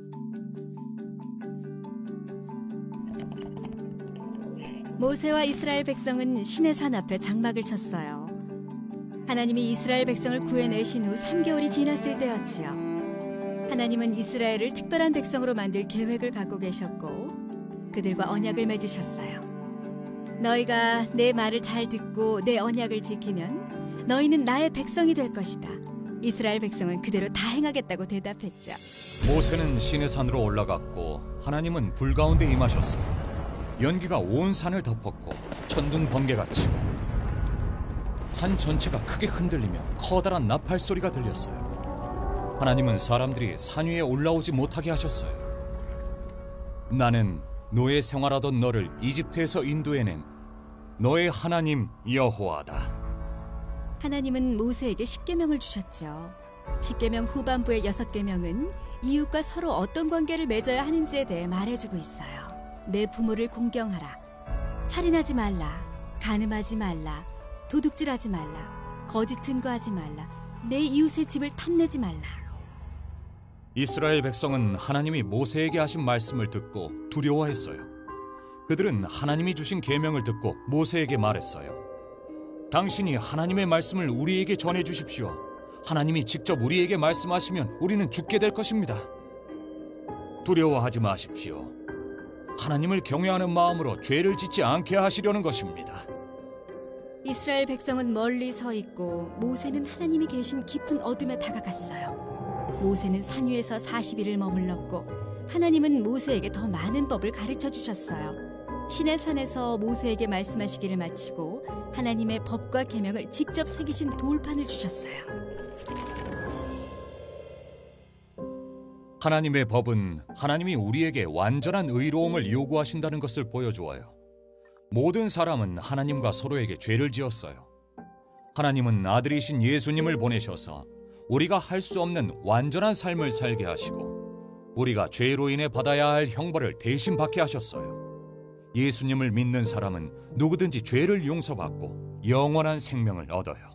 모세와 이스라엘 백성은 시내산 앞에 장막을 쳤어요. 하나님이 이스라엘 백성을 구해내신 후 3개월이 지났을 때였지요. 하나님은 이스라엘을 특별한 백성으로 만들 계획을 갖고 계셨고 그들과 언약을 맺으셨어요. 너희가 내 말을 잘 듣고 내 언약을 지키면 너희는 나의 백성이 될 것이다. 이스라엘 백성은 그대로 다 행하겠다고 대답했죠. 모세는 시내산으로 올라갔고 하나님은 불 가운데 임하셨습니다. 연기가 온 산을 덮었고 천둥 번개가 치고 산 전체가 크게 흔들리며 커다란 나팔 소리가 들렸어요. 하나님은 사람들이 산 위에 올라오지 못하게 하셨어요. 나는 노예 생활하던 너를 이집트에서 인도해낸 너의 하나님 여호와다. 하나님은 모세에게 10계명을 주셨죠. 10계명 후반부의 6계명은 이웃과 서로 어떤 관계를 맺어야 하는지에 대해 말해주고 있어요. 내 부모를 공경하라. 살인하지 말라. 간음하지 말라. 도둑질하지 말라. 거짓 증거하지 말라. 내 이웃의 집을 탐내지 말라. 이스라엘 백성은 하나님이 모세에게 하신 말씀을 듣고 두려워했어요. 그들은 하나님이 주신 계명을 듣고 모세에게 말했어요. 당신이 하나님의 말씀을 우리에게 전해 주십시오. 하나님이 직접 우리에게 말씀하시면 우리는 죽게 될 것입니다. 두려워하지 마십시오. 하나님을 경외하는 마음으로 죄를 짓지 않게 하시려는 것입니다. 이스라엘 백성은 멀리 서 있고 모세는 하나님이 계신 깊은 어둠에 다가갔어요. 모세는 산 위에서 40일을 머물렀고 하나님은 모세에게 더 많은 법을 가르쳐 주셨어요. 시내산에서 모세에게 말씀하시기를 마치고 하나님의 법과 계명을 직접 새기신 돌판을 주셨어요. 하나님의 법은 하나님이 우리에게 완전한 의로움을 요구하신다는 것을 보여주어요. 모든 사람은 하나님과 서로에게 죄를 지었어요. 하나님은 아들이신 예수님을 보내셔서 우리가 할 수 없는 완전한 삶을 살게 하시고 우리가 죄로 인해 받아야 할 형벌을 대신 받게 하셨어요. 예수님을 믿는 사람은 누구든지 죄를 용서받고 영원한 생명을 얻어요.